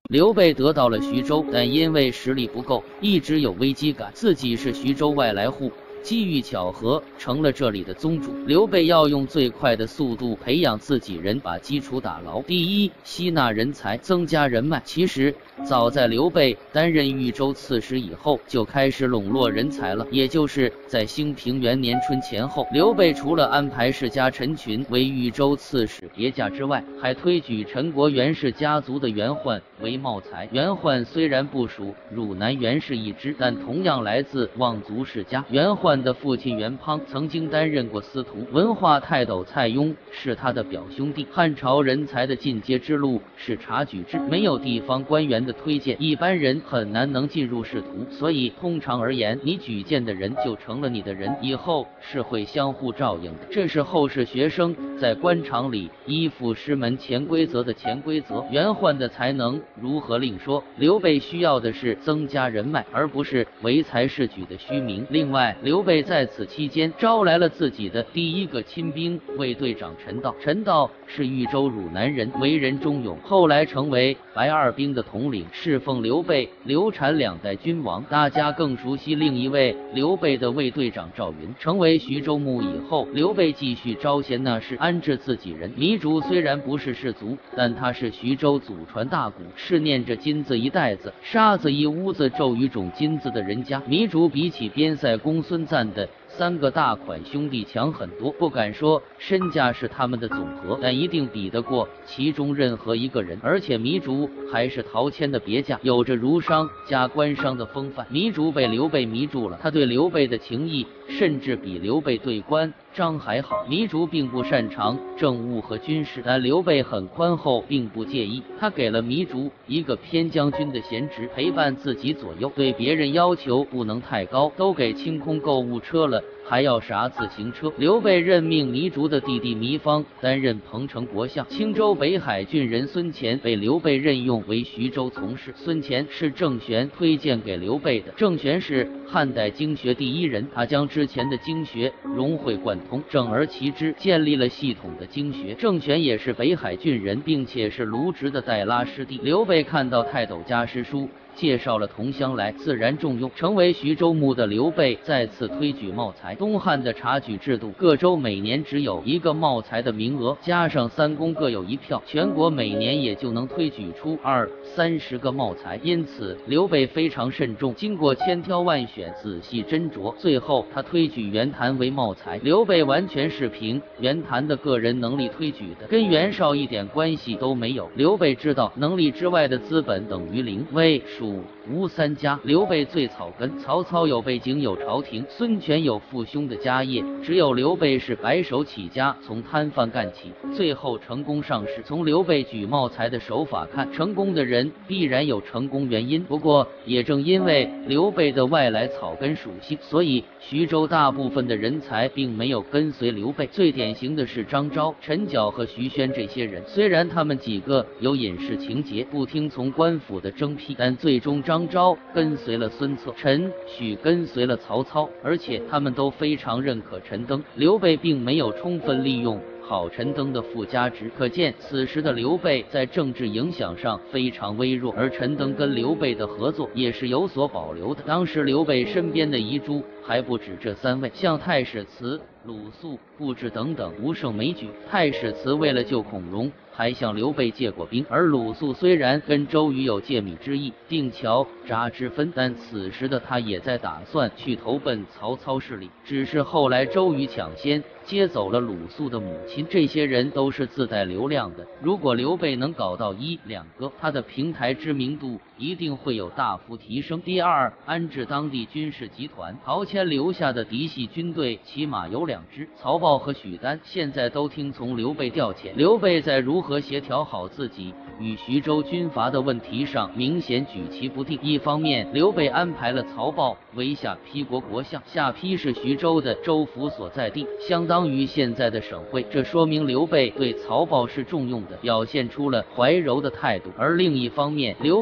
刘备得到了徐州，但因为实力不够，一直有危机感，自己是徐州外来户。机遇巧合成了这里的宗主，刘备要用最快的速度培养自己人，把基础打牢。第一，吸纳人才，增加人脉。其实早在刘备担任豫州刺史以后，就开始笼络人才了。也就是在兴平元年春前后，刘备除了安排世家陈群为豫州刺史别驾之外，还推举陈国袁氏家族的袁焕为茂才。袁焕虽然不属汝南袁氏一支，但同样来自望族世家。袁焕的父亲袁滂曾经担任过司徒，文化泰斗蔡邕是他的表兄弟。汉朝人才的进阶之路是察举制，没有地方官员的推荐，一般人很难能进入仕途，所以通常而言，你举荐的人就成了你的人，以后是会相互照应的。这是后世学生在官场里依附师门潜规则的潜规则。袁焕的才能如何另说，刘备需要的是增加人脉，而不是唯才是举的虚名。另外，刘备在此期间招来了自己的第一个亲兵卫队长陈道。陈道是豫州汝南人，为人忠勇，后来成为白二兵的统领，侍奉刘备、刘禅两代君王。大家更熟悉另一位刘备的卫队长赵云。成为徐州牧以后，刘备继续招贤纳士，安置自己人。糜竺虽然不是士族，但他是徐州祖传大贾，是念着金子一袋子，沙子一屋子，咒语种金子的人家。糜竺比起边塞公孙瓒的三个大款兄弟强很多，不敢说身价是他们的总和，但一定比得过其中任何一个人。而且糜竺还是陶谦的别驾，有着儒商加官商的风范。糜竺被刘备迷住了，他对刘备的情谊甚至比刘备对关张还好。糜竺并不擅长政务和军事，但刘备很宽厚，并不介意。他给了糜竺一个偏将军的闲职，陪伴自己左右，对别人要求不能太高，都给清空购物车了，还要啥自行车？刘备任命糜竺的弟弟糜芳担任彭城国相。青州北海郡人孙乾被刘备任用为徐州从事。孙乾是郑玄推荐给刘备的。郑玄是汉代经学第一人，他将之前的经学融会贯通，整而齐之，建立了系统的经学。郑玄也是北海郡人，并且是卢植的代拉师弟。刘备看到泰斗家师书，介绍了同乡来，自然重用。成为徐州牧的刘备再次推举茂才。东汉的察举制度，各州每年只有一个茂才的名额，加上三公各有一票，全国每年也就能推举出20-30个茂才。因此刘备非常慎重，经过千挑万选，仔细斟酌，最后他推举袁谭为茂才。刘备完全是凭袁谭的个人能力推举的，跟袁绍一点关系都没有。刘备知道能力之外的资本等于零，魏蜀吴三家，刘备最草根。曹操有背景有朝廷，孙权有父兄的家业，只有刘备是白手起家，从摊贩干起，最后成功上市。从刘备举茂才的手法看，成功的人必然有成功原因。不过也正因为刘备的外来草根属性，所以徐州大部分的人才并没有跟随刘备。最典型的是张昭、陈缴和徐宣这些人，虽然他们几个有隐士情节，不听从官府的征辟，但最终张昭跟随了孙策，陈许跟随了曹操，而且他们都非常认可陈登。刘备并没有充分利用好陈登的附加值，可见此时的刘备在政治影响上非常微弱，而陈登跟刘备的合作也是有所保留的。当时刘备身边的遗珠还不止这三位，像太史慈、鲁肃、布置等等无胜枚举。太史慈为了救孔融，还向刘备借过兵，而鲁肃虽然跟周瑜有借米之意、定桥闸之分，但此时的他也在打算去投奔曹操势力，只是后来周瑜抢先接走了鲁肃的母亲。这些人都是自带流量的，如果刘备能搞到1-2个，他的平台知名度一定会有大幅提升。第二，安置当地军事集团。陶谦留下的嫡系军队起码有2支，曹豹和许丹现在都听从刘备调遣。刘备在如何协调好自己与徐州军阀的问题上明显举棋不定。一方面，刘备安排了曹豹为下邳国国相，下邳是徐州的州府所在地，相当于现在的省会，这说明刘备对曹豹是重用的，表现出了怀柔的态度。而另一方面，刘备对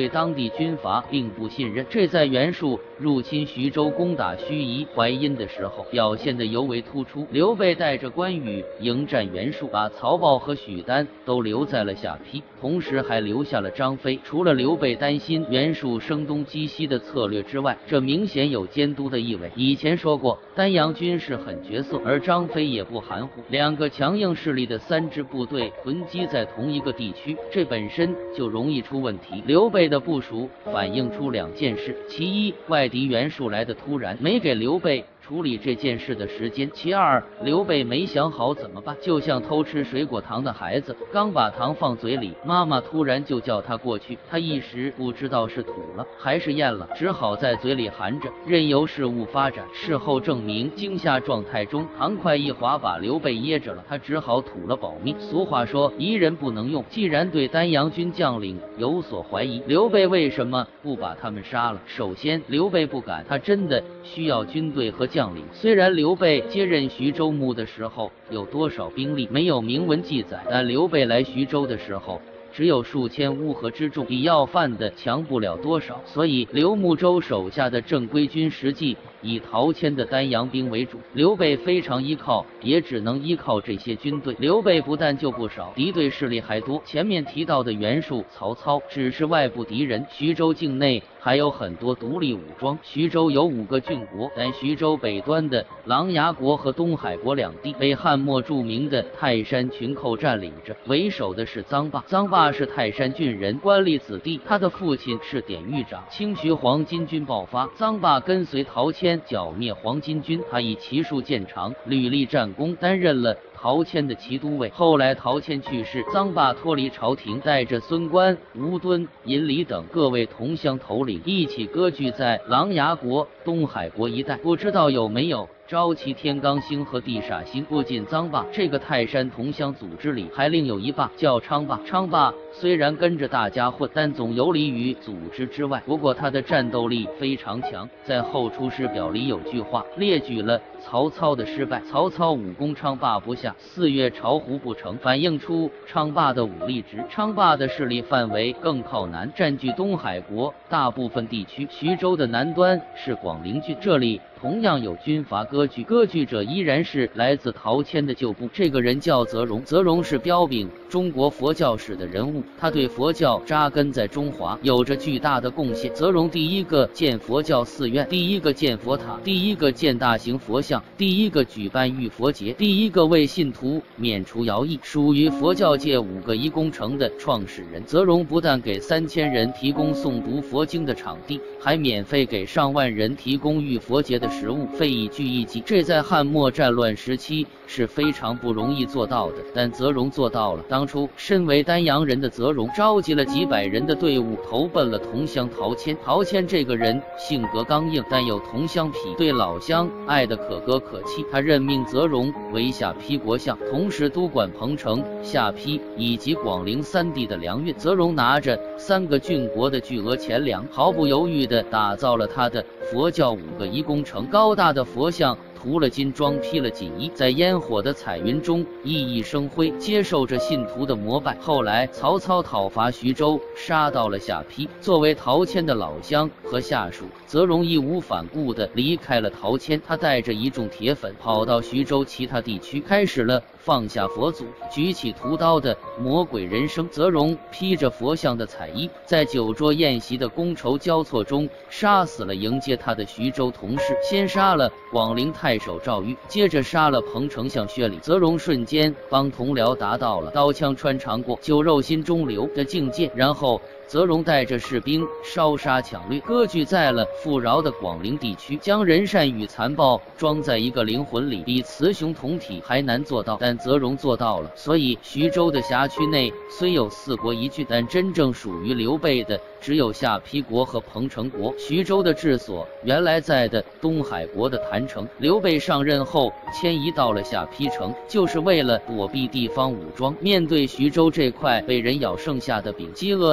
当地军阀并不信任，这在袁术入侵徐州攻打盱眙、淮阴的时候表现得尤为突出。刘备带着关羽迎战袁术，把曹豹和许丹都留在了下邳，同时还留下了张飞。除了刘备担心袁术声东击西的策略之外，这明显有监督的意味。以前说过，丹阳军是狠角色，而张飞也不含糊。两个强硬势力的3支部队囤积在同一个地区，这本身就容易出问题。刘备的部署反映出2件事：其一，外敌袁术来的突然，没给刘备处理这件事的时间；其二，刘备没想好怎么办，就像偷吃水果糖的孩子，刚把糖放嘴里，妈妈突然就叫他过去，他一时不知道是吐了还是咽了，只好在嘴里含着，任由事物发展。事后证明，惊吓状态中，糖块一滑把刘备噎着了，他只好吐了保命。俗话说，疑人不能用。既然对丹阳军将领有所怀疑，刘备为什么不把他们杀了？首先，刘备不敢，他真的需要军队和将领。虽然刘备接任徐州牧的时候有多少兵力没有明文记载，但刘备来徐州的时候只有数千乌合之众，比要饭的强不了多少，所以刘穆州手下的正规军实际以陶谦的丹阳兵为主，刘备非常依靠，也只能依靠这些军队。刘备不但就不少，敌对势力还多。前面提到的袁术、曹操只是外部敌人，徐州境内还有很多独立武装。徐州有5个郡国，但徐州北端的琅琊国和东海国2地被汉末著名的泰山群寇占领着，为首的是臧霸。臧霸是泰山郡人，官吏子弟，他的父亲是典狱长。清徐黄巾军爆发，臧霸跟随陶谦剿灭黄巾军，他以骑术见长，屡立战功，担任了陶谦的骑都尉。后来陶谦去世，臧霸脱离朝廷，带着孙观、吴敦、尹礼等各位同乡头领一起割据在琅琊国、东海国一带。不知道有没有招齐天罡星和地煞星。不仅臧霸这个泰山同乡组织里还另有一霸叫昌霸。昌霸虽然跟着大家混，但总游离于组织之外，不过他的战斗力非常强。在后出师表里有句话列举了曹操的失败：曹操武功昌霸不下，4月巢湖不成，反映出昌霸的武力值。昌霸的势力范围更靠南，占据东海国大部分地区。徐州的南端是广陵郡，这里同样有军阀割据，割据者依然是来自陶谦的旧部，这个人叫泽荣。泽荣是彪炳中国佛教史的人物，他对佛教扎根在中华有着巨大的贡献。泽荣第一个建佛教寺院，第一个建佛塔，第一个建大型佛像，第一个举办浴佛节，第一个为信徒免除徭役，属于佛教界5个1工程的创始人。泽荣不但给3000人提供诵读佛经的场地，还免费给上万人提供浴佛节的食物，费以巨亿计。这在汉末战乱时期是非常不容易做到的，但泽荣做到了。当初身为丹阳人的泽荣召集了几百人的队伍，投奔了同乡陶谦。陶谦这个人性格刚硬，但有同乡痞，对老乡爱得可歌可泣。他任命泽荣为下邳国相，同时督管彭城、下邳以及广陵3地的粮运。泽荣拿着3个郡国的巨额钱粮，毫不犹豫地打造了他的佛教5个1工程。高大的佛像涂了金装，披了锦衣，在烟火的彩云中熠熠生辉，接受着信徒的膜拜。后来曹操讨伐徐州，杀到了下邳，作为陶谦的老乡和下属，泽荣义无反顾地离开了陶谦。他带着一众铁粉跑到徐州其他地区，开始了放下佛祖，举起屠刀的魔鬼人生。泽荣披着佛像的彩衣，在酒桌宴席的觥筹交错中杀死了迎接他的徐州同事，先杀了广陵太守赵玉，接着杀了彭丞相薛礼。泽荣瞬间帮同僚达到了刀枪穿肠过，酒肉心中留的境界。然后泽荣带着士兵烧杀抢掠，割据在了富饶的广陵地区，将人善与残暴装在一个灵魂里，比雌雄同体还难做到，但泽荣做到了。所以徐州的辖区内虽有4国1郡，但真正属于刘备的只有下邳国和彭城国。徐州的治所原来在的东海国的郯城，刘备上任后迁移到了下邳城，就是为了躲避地方武装。面对徐州这块被人咬剩下的饼，饥饿难忍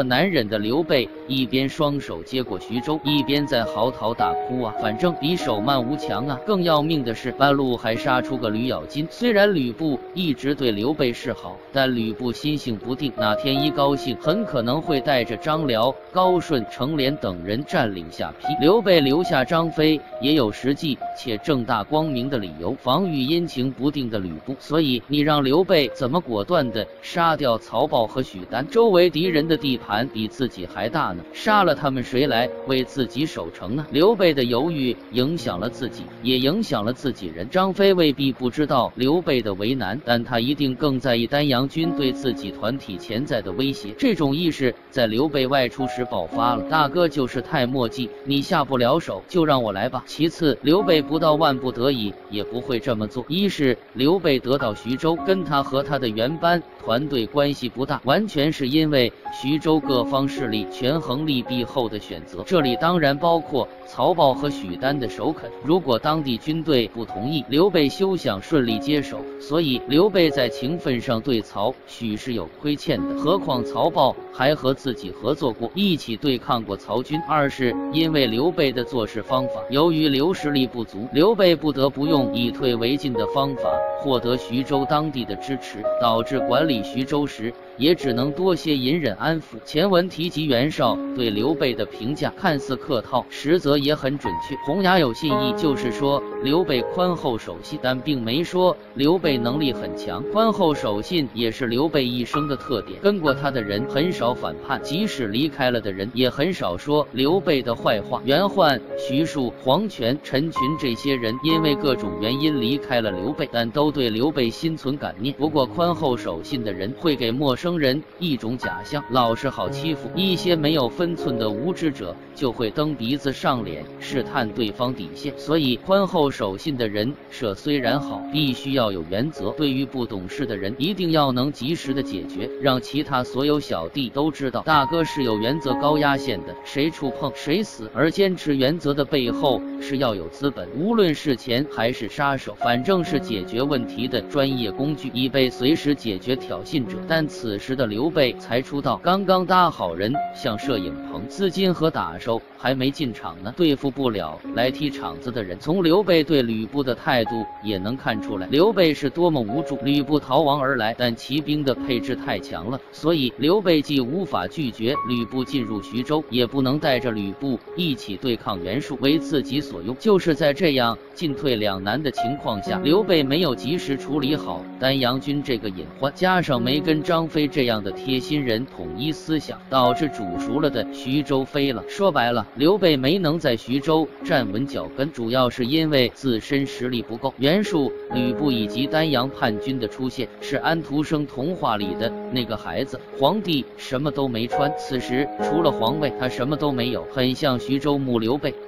脸的刘备一边双手接过徐州，一边在嚎啕大哭啊！反正比手慢无强啊！更要命的是，半路还杀出个吕咬金。虽然吕布一直对刘备示好，但吕布心性不定，哪天一高兴，很可能会带着张辽、高顺、程连等人占领下邳。刘备留下张飞，也有实际且正大光明的理由，防御阴晴不定的吕布。所以你让刘备怎么果断地杀掉曹豹和许丹？周围敌人的地盘比自己还大呢，杀了他们谁来为自己守城呢？刘备的犹豫影响了自己，也影响了自己人。张飞未必不知道刘备的为难，但他一定更在意丹阳军对自己团体潜在的威胁。这种意识在刘备外出时爆发了。大哥就是太墨迹，你下不了手就让我来吧。其次，刘备不到万不得已也不会这么做。一是刘备得到徐州，跟他和他的原班团队关系不大，完全是因为徐州各方势力权衡利弊后的选择，这里当然包括曹豹和许丹的首肯。如果当地军队不同意，刘备休想顺利接手，所以刘备在情分上对曹许是有亏欠的，何况曹豹还和自己合作过，一起对抗过曹军。二是因为刘备的做事方法，由于刘实力不足，刘备不得不用以退为进的方法获得徐州当地的支持，导致管理徐州时也只能多些隐忍安抚。前文提及袁绍对刘备的评价看似客套，实则也很准确。洪雅有信义，就是说刘备宽厚守信，但并没说刘备能力很强。宽厚守信也是刘备一生的特点，跟过他的人很少反叛，即使离开了的人也很少说刘备的坏话。袁焕、徐庶、黄权、陈群这些人因为各种原因离开了刘备，但都对刘备心存感念。不过宽厚守信的人会给陌生人一种假象，老实好欺负，一些没有分寸的无知者就会蹬鼻子上脸，试探对方底线。所以宽厚守信的人设虽然好，必须要有原则。对于不懂事的人，一定要能及时的解决，让其他所有小弟都知道大哥是有原则高压线的，谁触碰谁死。而坚持原则的背后是要有资本，无论是钱还是杀手，反正是解决问题的专业工具，以备随时解决挑衅者。但此时的刘备才出道，刚刚搭好人像摄影棚，资金和打手还没进场呢，对付不了来踢场子的人。从刘备对吕布的态度也能看出来，刘备是多么无助。吕布逃亡而来，但骑兵的配置太强了，所以刘备既无法拒绝吕布进入徐州，也不能带着吕布一起对抗袁术，为自己所用。就是在这样进退两难的情况下，刘备没有及时处理好丹阳军这个隐患，加上没跟张飞这样的贴心人统一思想，导致煮熟了的徐州飞了。说白了，刘备没能在徐州站稳脚跟，主要是因为自身实力不够。袁术、吕布以及丹阳叛军的出现，是安徒生童话里的那个孩子，皇帝什么都没穿，此时除了皇位他什么都没有，很像徐州牧刘备。